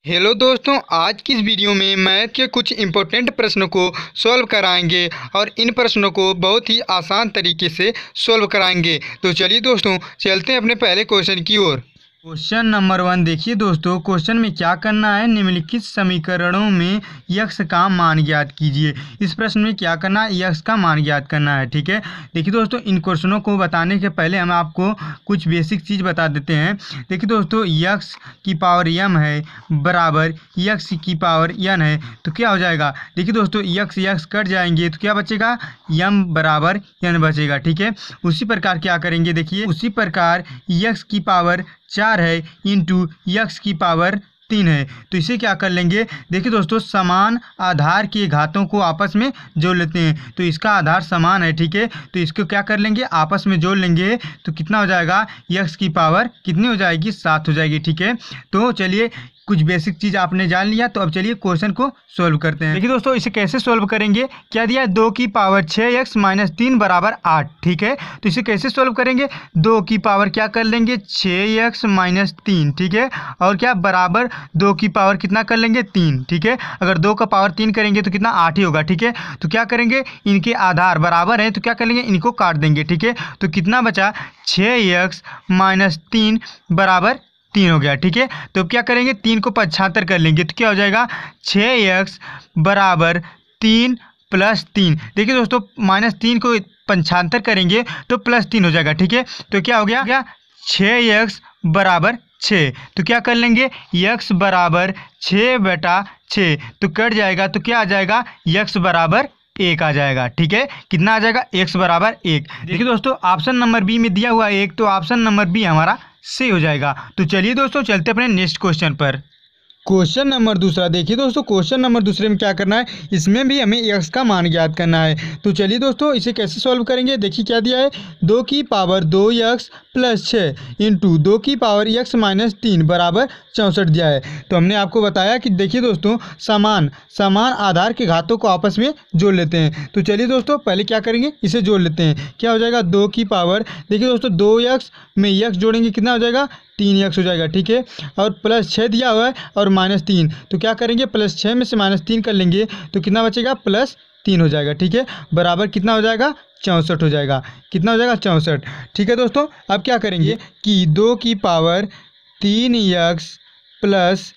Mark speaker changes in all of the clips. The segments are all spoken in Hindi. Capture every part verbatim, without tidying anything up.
Speaker 1: हेलो दोस्तों, आज की इस वीडियो में मैथ के कुछ इम्पोर्टेंट प्रश्नों को सॉल्व कराएंगे और इन प्रश्नों को बहुत ही आसान तरीके से सॉल्व कराएंगे। तो चलिए दोस्तों, चलते हैं अपने पहले क्वेश्चन की ओर। क्वेश्चन नंबर वन देखिए दोस्तों, क्वेश्चन में क्या करना है, निम्नलिखित समीकरणों में यक्स का मान ज्ञात कीजिए। इस प्रश्न में क्या करना है, यक्स का मान ज्ञात करना है। ठीक है, देखिए दोस्तों, इन क्वेश्चनों को बताने के पहले हम आपको कुछ बेसिक चीज़ बता देते हैं। देखिए दोस्तों, यक्स की पावर यम है बराबर यक्स की पावर यन है, तो क्या हो जाएगा। देखिए दोस्तों, यक्स यक्स कट जाएंगे तो क्या बचेगा, यम बराबर यन बचेगा। ठीक है, उसी प्रकार क्या करेंगे, देखिए उसी प्रकार यक्स की पावर चार है इंटू यक्स की पावर तीन है, तो इसे क्या कर लेंगे। देखिए दोस्तों, समान आधार के घातों को आपस में जोड़ लेते हैं, तो इसका आधार समान है। ठीक है, तो इसको क्या कर लेंगे, आपस में जोड़ लेंगे, तो कितना हो जाएगा, यक्स की पावर कितनी हो जाएगी, सात हो जाएगी। ठीक है, तो चलिए कुछ बेसिक चीज़ आपने जान लिया, तो अब चलिए क्वेश्चन को सोल्व करते हैं। देखिए दोस्तों, इसे कैसे सोल्व करेंगे, क्या दिया है, दो की पावर छः एक्स माइनस तीन बराबर आठ। ठीक है, तो इसे कैसे सोल्व करेंगे, दो की पावर क्या कर लेंगे, छः एक्स माइनस तीन। ठीक है, और क्या बराबर दो की पावर कितना कर लेंगे, तीन। ठीक है, अगर दो का पावर तीन करेंगे तो कितना, आठ ही होगा। ठीक है, तो क्या करेंगे, इनके आधार बराबर हैं तो क्या कर लेंगे, इनको काट देंगे। ठीक है, तो कितना बचा, छः एक्स माइनस तीन बराबर तीन हो गया। ठीक है, तो अब क्या करेंगे, तीन को पचहत्तर कर लेंगे तो क्या हो जाएगा, छः एक्स बराबर तीन प्लस तीन। देखिए दोस्तों, माइनस तीन को पचहत्तर करेंगे तो प्लस तीन हो जाएगा। ठीक है, तो क्या हो गया, क्या छः एक्स बराबर छः, तो क्या कर लेंगे, यक्स बराबर छः बटा छः, तो कट जाएगा तो क्या आ जाएगा, यक्स बराबर एक आ जाएगा। ठीक है, कितना आ जाएगा, एक्स बराबर एक। देखिए दोस्तों, ऑप्शन नंबर बी में दिया हुआ एक, तो ऑप्शन नंबर बी हमारा से हो जाएगा। तो चलिए दोस्तों, चलते अपने नेक्स्ट क्वेश्चन पर। क्वेश्चन नंबर दूसरा देखिए दोस्तों, क्वेश्चन नंबर दूसरे में क्या करना है, इसमें भी हमें एक्स का मान ज्ञात करना है। तो चलिए दोस्तों, इसे कैसे सॉल्व करेंगे, देखिए क्या दिया है, दो की पावर दो एक्स प्लस छः इंटू दो की पावर एक्स माइनस तीन बराबर चौंसठ दिया है। तो हमने आपको बताया कि देखिए दोस्तों, समान समान आधार के घातों को आपस में जोड़ लेते हैं। तो चलिए दोस्तों, पहले क्या करेंगे, इसे जोड़ लेते हैं। क्या हो जाएगा, दो की पावर, देखिए दोस्तों, दो एक्स में एक्स जोड़ेंगे कितना हो जाएगा, तीन एक्स हो जाएगा। ठीक है, और प्लस छः दिया हुआ है और माइनस तीन, तो क्या करेंगे, प्लस छः में से माइनस तीन कर लेंगे तो कितना बचेगा, प्लस तीन हो जाएगा। ठीक है, बराबर कितना हो जाएगा, चौंसठ हो जाएगा। कितना हो जाएगा, चौंसठ। ठीक है दोस्तों, अब क्या करेंगे कि दो की पावर तीन एक्स प्लस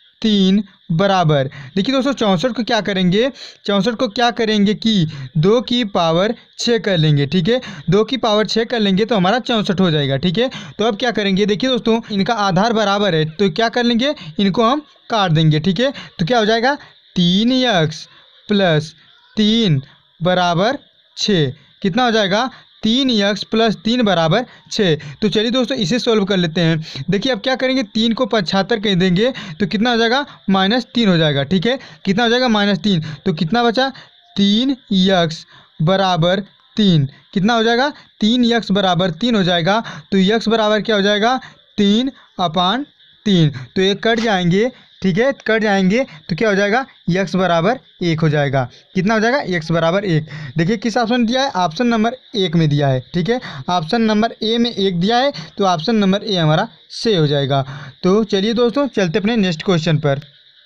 Speaker 1: तीन बराबर, देखिए दोस्तों, चौंसठ को क्या करेंगे, चौंसठ को क्या करेंगे कि दो की पावर छः कर लेंगे। ठीक है, दो की पावर छः कर लेंगे तो हमारा चौंसठ हो जाएगा। ठीक है, तो अब क्या करेंगे, देखिए दोस्तों, इनका आधार बराबर है तो क्या कर लेंगे, इनको हम काट देंगे। ठीक है, तो क्या हो जाएगा, तीन एक्स प्लस तीन बराबर छः, कितना हो जाएगा, तीन एक्स प्लस तीन बराबर छः। तो चलिए दोस्तों, इसे सोल्व कर लेते हैं। देखिए अब क्या करेंगे, तीन को पचहत्तर कह देंगे तो कितना हो जाएगा, माइनस तीन हो जाएगा। ठीक है, कितना हो जाएगा, माइनस तीन, तो कितना बचा, तीन एक्स बराबर तीन, कितना हो जाएगा, तीन एक्स बराबर तीन हो जाएगा। तो एक्स बराबर क्या हो जाएगा, तीन अपान तीन, तो ये कट जाएंगे। ठीक है, कट जाएंगे तो क्या हो जाएगा, यक्स बराबर एक हो जाएगा। कितना हो जाएगा, यक्स बराबर एक। देखिए किस ऑप्शन में दिया है, ऑप्शन नंबर एक में दिया है। ठीक है, ऑप्शन नंबर ए में एक दिया है, तो ऑप्शन नंबर ए हमारा से हो जाएगा। तो चलिए दोस्तों, चलते अपने नेक्स्ट क्वेश्चन पर।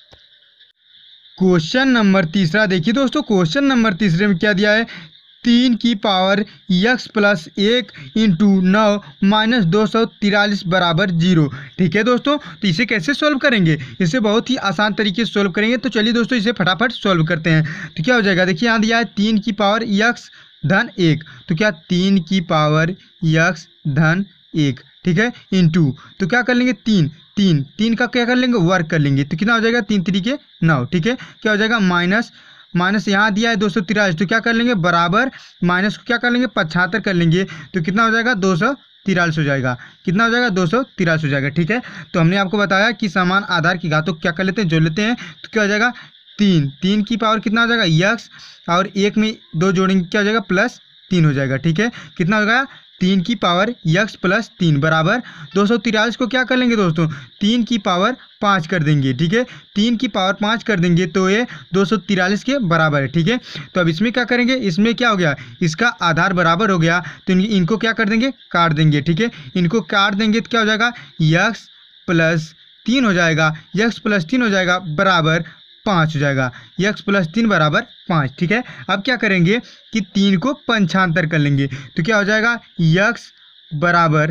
Speaker 1: क्वेश्चन नंबर तीसरा देखिए दोस्तों, क्वेश्चन नंबर तीसरे में क्या दिया है, तीन की पावर यक्स प्लस एक इंटू नौ माइनस दो सौ तिरालीस बराबर जीरो। ठीक है दोस्तों, तो इसे कैसे सॉल्व करेंगे, इसे बहुत ही आसान तरीके से सॉल्व करेंगे। तो चलिए दोस्तों, इसे फटाफट सॉल्व करते हैं। तो क्या हो जाएगा, देखिए यहाँ दिया है तीन की पावर यक्स धन एक, तो क्या तीन की पावर यक्स धन एक। ठीक है, इंटू, तो क्या कर लेंगे, तीन तीन तीन का क्या कर लेंगे, वर्ग कर लेंगे, तो कितना हो जाएगा, तीन तरीके नौ। ठीक है, क्या हो जाएगा, माइनस माइनस यहाँ दिया है दो सौ तिरालीस, तो क्या कर लेंगे, बराबर माइनस को क्या कर लेंगे, पचहत्तर कर लेंगे, तो कितना हो जाएगा, दो सौ तिरालीस हो जाएगा। कितना हो जाएगा, दो सौ तिरालीस हो जाएगा। ठीक है, तो हमने आपको बताया कि समान आधार की घातों क्या कर लेते हैं, जोड़ लेते हैं, तो क्या हो जाएगा, तीन तीन की पावर कितना हो जाएगा, यक्स और एक में दो जोड़ेंगे क्या हो जाएगा, प्लस तीन हो जाएगा। ठीक है, कितना हो गया, तीन की पावर यक्स प्लस तीन बराबर दो सौ तिरालीस को क्या कर लेंगे दोस्तों, तीन की पावर पाँच कर देंगे। ठीक है, तीन की पावर पाँच कर देंगे तो ये दो सौ तिरालीस के बराबर है। ठीक है, तो अब इसमें क्या करेंगे, इसमें क्या हो गया, इसका आधार बराबर हो गया, तो इनको क्या कर देंगे, काट देंगे। ठीक है, इनको काट देंगे तो क्या हो जाएगा, यक्स प्लस तीन हो जाएगा, यक्स प्लस तीन हो जाएगा बराबर पाँच हो जाएगा, यक्स प्लस तीन बराबर पाँच। ठीक है, अब क्या करेंगे कि तीन को पंचांतर कर लेंगे तो क्या हो जाएगा, यक्स बराबर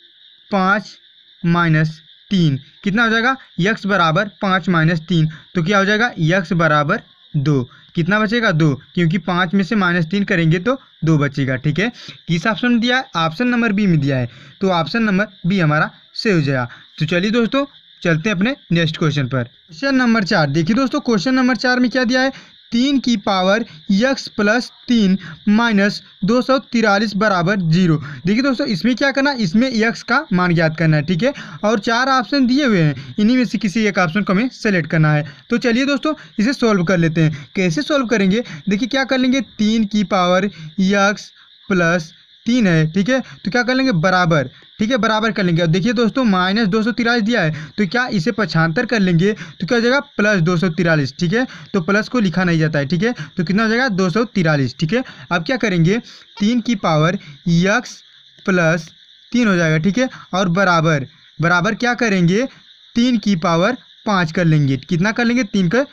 Speaker 1: पाँच माइनस तीन, कितना हो जाएगा, यक्स बराबर पाँच माइनस तीन, तो क्या हो जाएगा, यक्स बराबर दो, कितना बचेगा, दो, क्योंकि पाँच में से माइनस तीन करेंगे तो दो बचेगा। ठीक है, किस ऑप्शन में दिया है, ऑप्शन नंबर बी में दिया है, तो ऑप्शन नंबर बी हमारा सही हो जाएगा। तो चलिए दोस्तों चलते हैं अपने नेक्स्ट क्वेश्चन पर। क्वेश्चन नंबर चार देखिए दोस्तों, क्वेश्चन नंबर चार में क्या दिया है, तीन की पावर यक्स प्लस तीन माइनस दो सौ तिरालीस बराबर जीरो। देखिए दोस्तों इसमें क्या करना है, इसमें यक्स का मान ज्ञात करना है। ठीक है, और चार ऑप्शन दिए हुए हैं, इन्हीं में से किसी एक ऑप्शन को हमें सेलेक्ट करना है। तो चलिए दोस्तों इसे सॉल्व कर लेते हैं। कैसे सॉल्व करेंगे, देखिए क्या कर लेंगे, तीन की पावर यक्स प्लस तीन है। ठीक है, तो क्या कर लेंगे, बराबर, ठीक है, बराबर कर लेंगे। अब देखिए दोस्तों माइनस दो सौ तिरालीस दिया है, तो क्या इसे पछांतर कर लेंगे तो क्या हो जाएगा, प्लस दो सौ तिरालीस। ठीक है, तो प्लस को लिखा नहीं जाता है। ठीक है, तो कितना हो जाएगा, दो सौ तिरालीस। ठीक है, अब क्या करेंगे, तीन की पावर यक्स प्लस तीन हो जाएगा। ठीक है, और बराबर बराबर क्या करेंगे, तीन की पावर पाँच कर लेंगे, कितना कर लेंगे, तीन का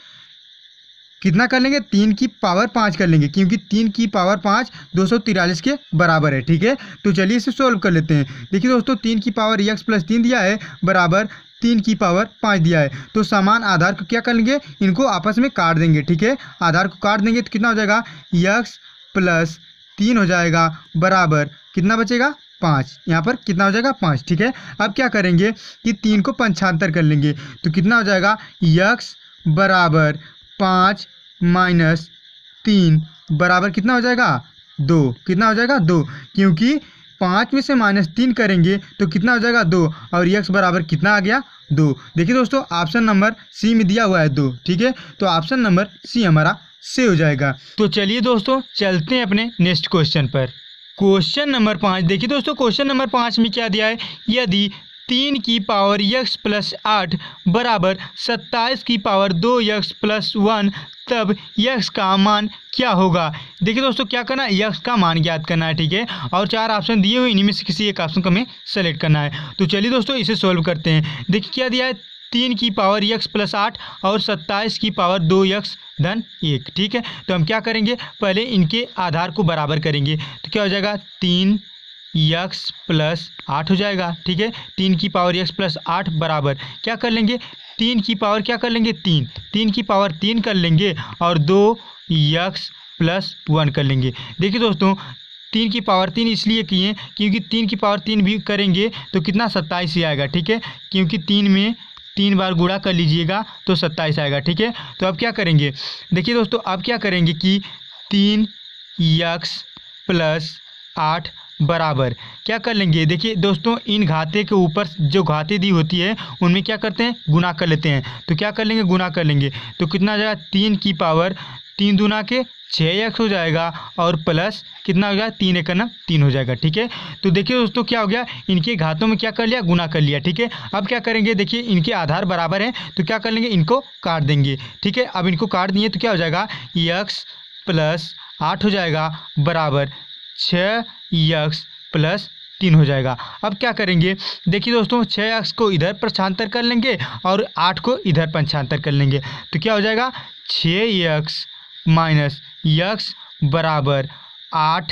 Speaker 1: कितना कर लेंगे, तीन की पावर पाँच कर लेंगे, क्योंकि तीन की पावर पाँच दो सौ तिरालीस के बराबर है। ठीक है, तो चलिए इसे सोल्व कर लेते हैं। देखिए दोस्तों तीन की पावर यक्स प्लस तीन दिया है बराबर तीन की पावर पाँच दिया है, तो समान आधार को क्या कर लेंगे, इनको आपस में काट देंगे। ठीक है, आधार को काट देंगे तो कितना हो जाएगा, यक्स प्लस तीन हो जाएगा बराबर कितना बचेगा, पाँच, यहाँ पर कितना हो जाएगा, पाँच। ठीक है, अब क्या करेंगे कि तीन को पंचांतर कर लेंगे तो कितना हो जाएगा, यक्स बराबर पाँच माइनस तीन बराबर कितना हो जाएगा, दो, कितना हो जाएगा, दो, क्योंकि पाँच में से माइनस तीन करेंगे तो कितना हो जाएगा, दो, और यक्स बराबर कितना आ गया, दो। देखिए दोस्तों ऑप्शन नंबर सी में दिया हुआ है दो। ठीक है, तो ऑप्शन नंबर सी हमारा सही हो जाएगा। तो चलिए दोस्तों चलते हैं अपने नेक्स्ट क्वेश्चन पर। क्वेश्चन नंबर पाँच देखिए दोस्तों, क्वेश्चन नंबर पाँच में क्या दिया है, यदि तीन की पावर यक्स प्लस आठ बराबर सत्ताईस की पावर दो यक्स प्लस वन, तब यक्स का मान क्या होगा। देखिए दोस्तों क्या करना है, यक्स का मान ज्ञात करना है। ठीक है, और चार ऑप्शन दिए हुए, इन्हीं में से किसी एक ऑप्शन को हमें सेलेक्ट करना है। तो चलिए दोस्तों इसे सॉल्व करते हैं। देखिए क्या दिया है, तीन की पावर यक्स प्लस आठ और सत्ताईस की पावर दो यक्स धन एक। ठीक है, तो हम क्या करेंगे, पहले इनके आधार को बराबर करेंगे तो क्या हो जाएगा, तीन यक्स प्लस आठ हो जाएगा। ठीक है, तीन की पावर यक्स प्लस आठ बराबर क्या कर लेंगे, तीन की पावर क्या कर लेंगे, तीन, तीन की पावर तीन कर लेंगे और दो यक्स प्लस वन कर लेंगे। देखिए दोस्तों तीन की पावर तीन इसलिए किए क्योंकि तीन की पावर तीन भी करेंगे तो कितना, सत्ताईस ही आएगा। ठीक है, क्योंकि तीन में तीन बार गुणा कर लीजिएगा तो सत्ताईस आएगा। ठीक है, तो अब क्या करेंगे, देखिए दोस्तों अब क्या करेंगे कि तीन यक्स प्लस आठ बराबर क्या कर लेंगे, देखिए दोस्तों इन घाते के ऊपर जो घाते दी होती है उनमें क्या करते हैं, गुना कर लेते हैं। तो क्या कर लेंगे, गुना कर लेंगे तो कितना हो जाएगा, तीन की पावर तीन दूना के छः एक्स हो जाएगा और प्लस कितना हो जाएगा, तीन एक ना तीन हो जाएगा। ठीक है, तो देखिए दोस्तों क्या हो गया, इनके घातों में क्या कर लिया, गुना कर लिया। ठीक है, अब क्या करेंगे, देखिए इनके आधार बराबर हैं तो क्या कर लेंगे, इनको काट देंगे। ठीक है, अब इनको काट दिए तो क्या हो जाएगा, यक्स प्लस आठ हो जाएगा बराबर छः यक्स प्लस तीन हो जाएगा। अब क्या करेंगे, देखिए दोस्तों छः एक्स को इधर पंचांतर कर लेंगे और आठ को इधर पंचांतर कर लेंगे तो क्या हो जाएगा, छः यक्स माइनस यक्स बराबर आठ।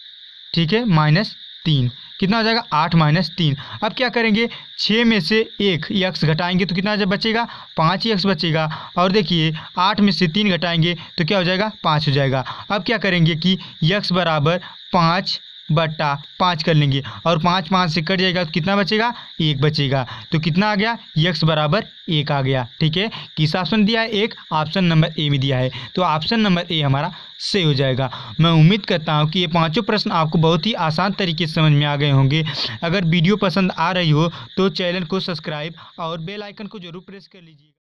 Speaker 1: ठीक है, माइनस तीन, कितना हो जाएगा, आठ माइनस तीन। अब क्या करेंगे, छः में से एक यक्स घटाएंगे तो कितना बचेगा, पाँच यक्स बचेगा। और देखिए आठ में से तीन घटाएंगे तो क्या हो जाएगा, पाँच हो जाएगा। अब क्या करेंगे कि यक्स बराबर पाँच बट्टा पाँच कर लेंगे और पाँच पाँच से कट जाएगा तो कितना बचेगा, एक बचेगा। तो कितना आ गया, यक्स बराबर एक आ गया। ठीक है, किस ऑप्शन दिया है, एक, ऑप्शन नंबर ए में दिया है, तो ऑप्शन नंबर ए हमारा सही हो जाएगा। मैं उम्मीद करता हूं कि ये पांचों प्रश्न आपको बहुत ही आसान तरीके से समझ में आ गए होंगे। अगर वीडियो पसंद आ रही हो तो चैनल को सब्सक्राइब और बेल आइकन को जरूर प्रेस कर लीजिए।